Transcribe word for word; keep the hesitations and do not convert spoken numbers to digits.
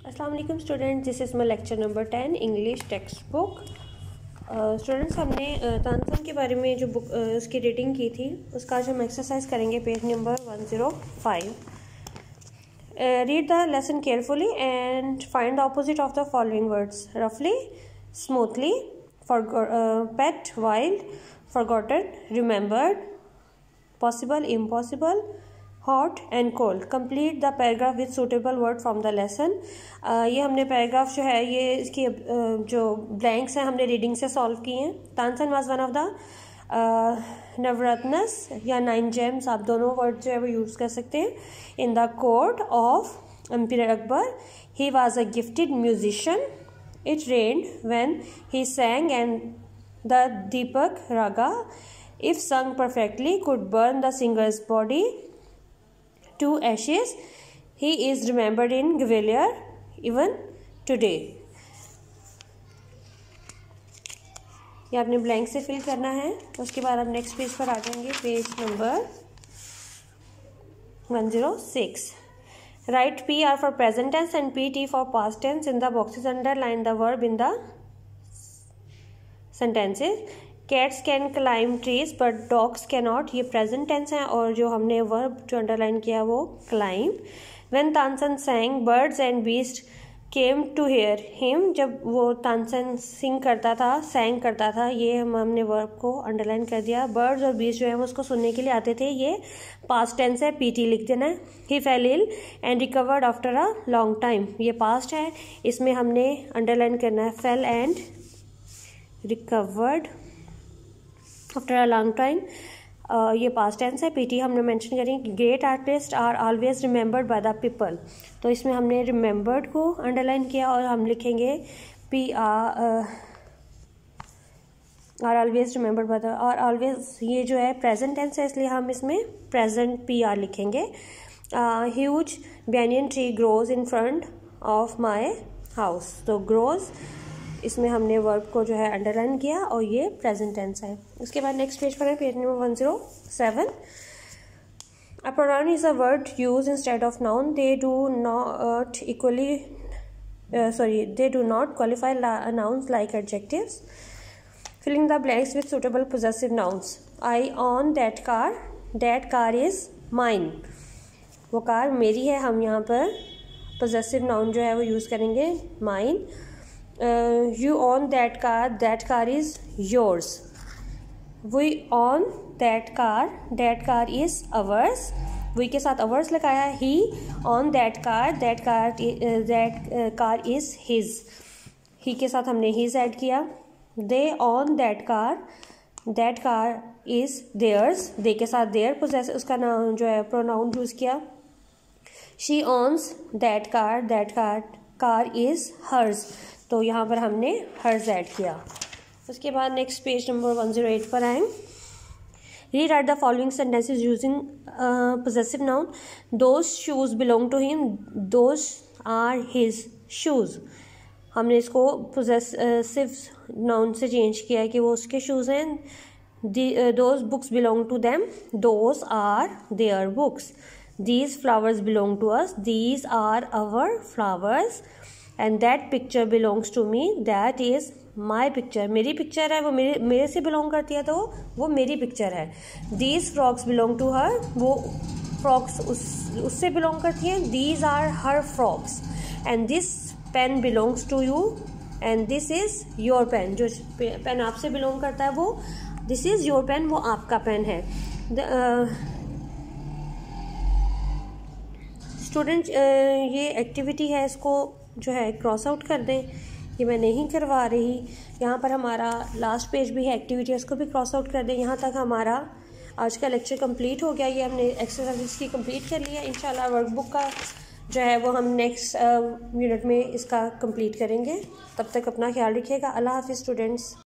अस्सलाम वालेकुम student, this is my lecture number ten English text book. Students हमने तानसेन के बारे में जो बुक uh, उसकी रीडिंग की थी उसका आज हम एक्सरसाइज करेंगे page number one zero five. Read the lesson carefully and find the opposite of the following words रफली, smoothly, for pet, wild, forgotten, remembered, possible, impossible, hot and cold. Complete the paragraph with suitable word from the lesson. ये हमने paragraph जो है ये इसकी uh, जो blanks हैं हमने रीडिंग से सॉल्व किए हैं। Tansen was one of the Navratnas या नाइन जेम्स, आप दोनों वर्ड जो है वो यूज़ कर सकते हैं। In the court of emperor Akbar he was a gifted musician. It rained when he sang and the Deepak raga if sung perfectly could burn the singer's body to ashes. He is remembered in Gwalior even today. ये आपने blank से fill करना है। उसके बाद आप next page पर आ जाएंगे, page number one zero six. Write P R for present tense and P T for past tense in the boxes. Underline the verb in the sentences. Cats can climb trees but dogs cannot. ये present tense है और जो हमने verb जो underline किया वो climb. When Tansen sang, birds and beasts came to hear him. जब वो तानसेन सिंग करता था, sang करता था, ये हम हमने वर्ब को अंडरलाइन कर दिया। birds और beasts जो है वो उसको सुनने के लिए आते थे, ये पास्ट टेंस है, P T लिख देना है। He fell ill and recovered after a long time. ये पास्ट है, इसमें हमने अंडरलाइन करना है fell and recovered after a long time. ये पास्ट टेंस है। पीटी हमने मेंशन करेंगे। Great artist are always remembered by the people, तो इसमें हमने रिमेंबर्ड को अंडरलाइन किया और हम लिखेंगे P R are always remembered by the, और ऑलवेज ये जो है प्रेजेंट टेंस है इसलिए हम इसमें प्रेजेंट पी आर लिखेंगे। Huge banyan tree grows in front of my house, तो ग्रोज इसमें हमने वर्ब को जो है अंडरलाइन किया और ये प्रेजेंट टेंस है। उसके बाद नेक्स्ट पेज पर है page number one zero seven. A pronoun is a word use instead of noun. They do not equally sorry they do not qualify nouns like adjectives. Filling the blanks with suitable possessive nouns. I own that car, that car is mine, वो car मेरी है, हम यहाँ पर possessive noun जो है वो use करेंगे mine. Uh, you own that car, that car is yours. We own that car, that car is ours. we के साथ ours लगाया। he own that car, that car uh, that uh, car is his. he के साथ हमने his add किया। they own that car, that car is theirs. they के साथ their possess उसका नाम जो है pronoun यूज़ किया। she owns that car, that car car is hers, तो यहाँ पर हमने हर्ज ऐड किया। उसके बाद next page number one zero eight पर आए। Rewrite the following sentences using possessive noun. Those shoes belong to him, those are his shoes. हमने इसको पोजेसिव नाउन से चेंज किया है कि वो उसके शूज़ हैं। Those books belong to them, those are their books. These flowers belong to us, these are our flowers. And that picture belongs to me, that is my picture. मेरी picture है, वो मेरे मेरे से बिलोंग करती है तो वो मेरी पिक्चर है। These frocks belong to her, वो फ्रॉक्स उस उससे बिलोंग करती हैं। These are her frocks. And this pen belongs to you, and this is your pen. जो पेन आपसे बिलोंग करता है वो दिस इज़ योर पेन, वो आपका पेन है। स्टूडेंट uh, uh, ये एक्टिविटी है, इसको जो है क्रॉस आउट कर दें, ये मैं नहीं करवा रही। यहाँ पर हमारा लास्ट पेज भी है एक्टिविटी, उसको भी क्रॉस आउट कर दें। यहाँ तक हमारा आज का लेक्चर कंप्लीट हो गया। ये हमने एक्सरसाइज की कंप्लीट कर लिया। इंशाल्लाह वर्कबुक का जो है वो हम नेक्स्ट यूनिट में इसका कंप्लीट करेंगे। तब तक अपना ख्याल रखिएगा। अल्लाह हाफिज़ स्टूडेंट्स।